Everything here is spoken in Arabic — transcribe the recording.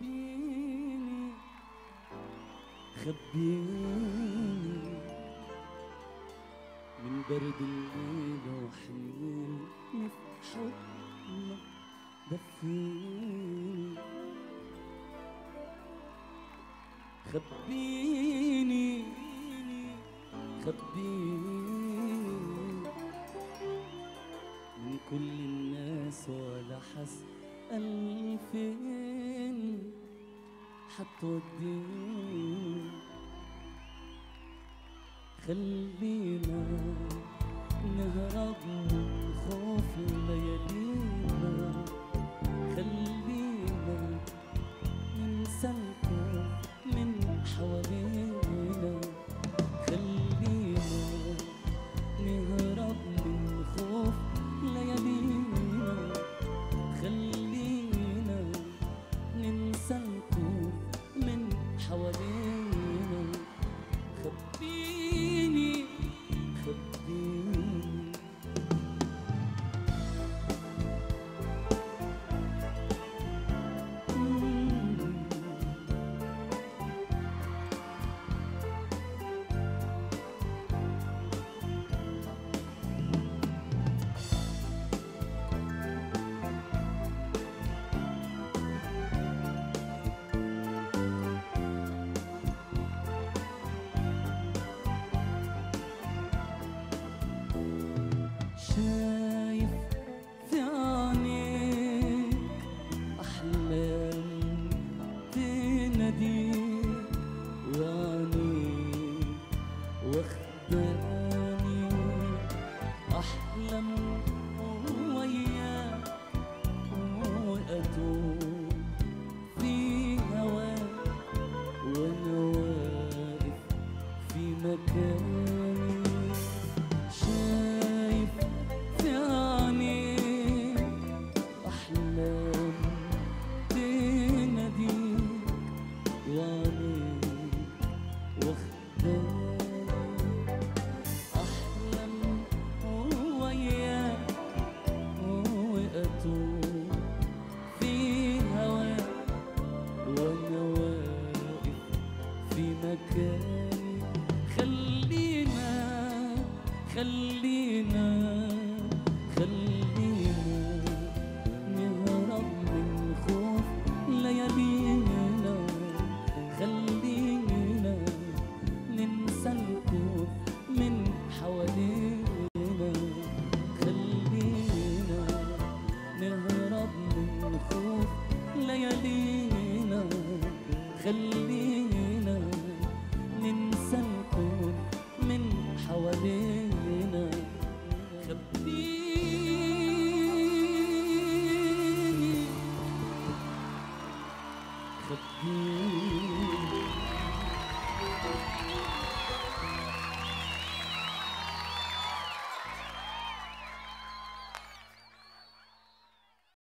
خبيني خبيني من برد الليل وحنيني في حضنك دفيني. خبيني خبيني من كل الناس ولا حسأل فين حتوديني. خلينا نهرب من خوف ليالينا، خلينا ننسى الخوف من حوالينا، خلينا نهرب من خوف ليالينا، خلينا ننسى الخوف من حوالينا. خبيني خبيني شايف في عينيك أحلام تناديك، وعينيك واخداني أحلم وياك وأتوه في هواك، وأنا واقف في مكاني. شايف في عينيك أحلام تناديك، وعينيك واخداني أحلم وياك وأتوه في هواك، وأنا واقف في مكاني. خلينا خلينا